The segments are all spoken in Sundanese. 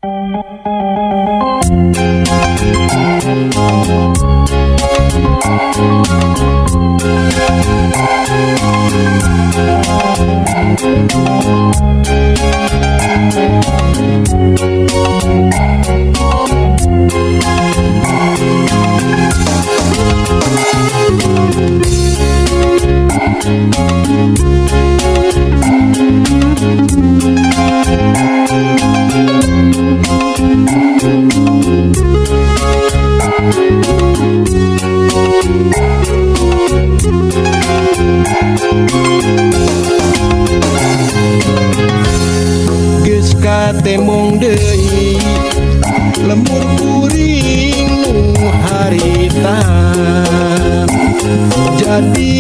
Temong deui lembur kuring nu harita jadi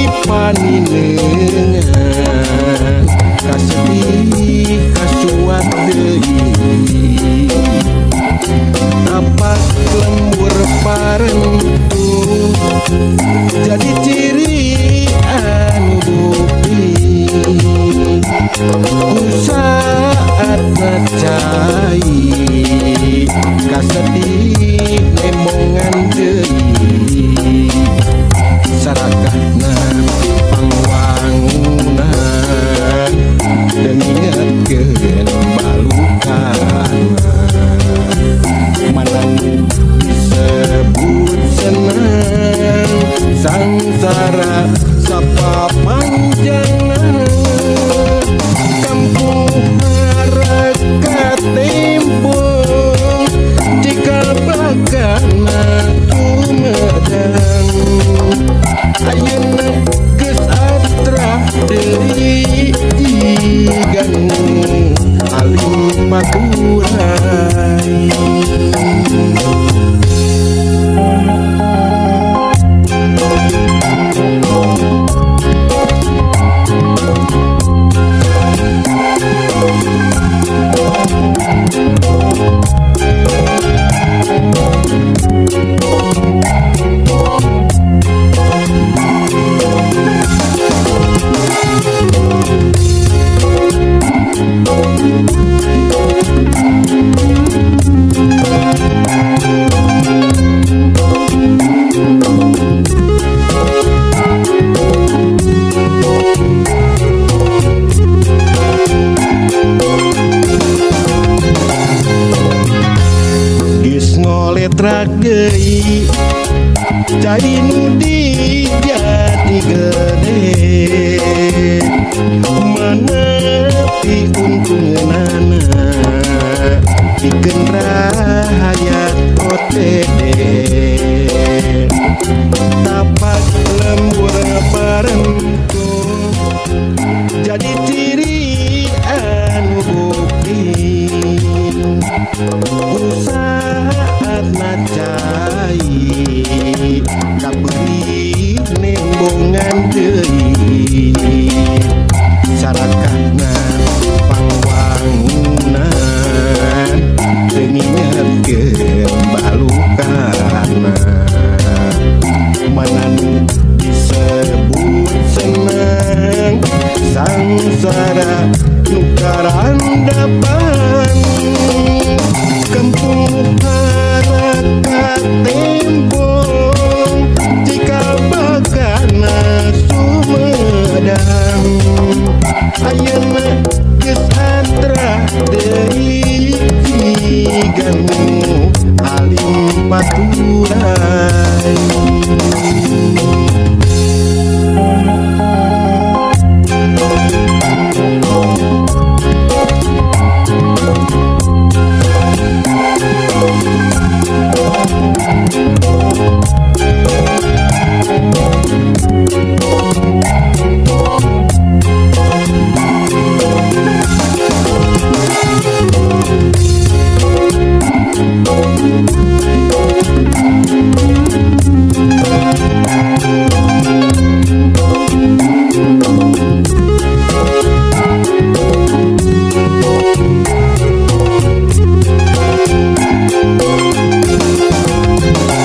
paninengan kasedih kasuat deui tapak lembur parentu jadi ciri anu bukti saat ngacai kasedih nemongan deui sarakahna pangwangunan dan ingetkeun balukana manang disebut senang sangsara sapa panjangna kampung harakat tembong jika bakana tumedang ayeuna geus atrah deui jigan alim paturai. Ngoletrak deui cai nu di jati gede manepi untungeunana pikeun rahayat OTD tapak lembur parentu jadi ciri anu bukti saat ngacai kaberi nembongan deui sarakahna pangwangunan teu ngingetkeun balukana manan disebut senang sangsara nu karandapan kampung harakat tembong jika bakana Sumedang ayeuna geus atrah deui jigan alim paturai.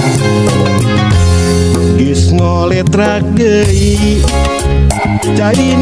Ngoletrak deui cai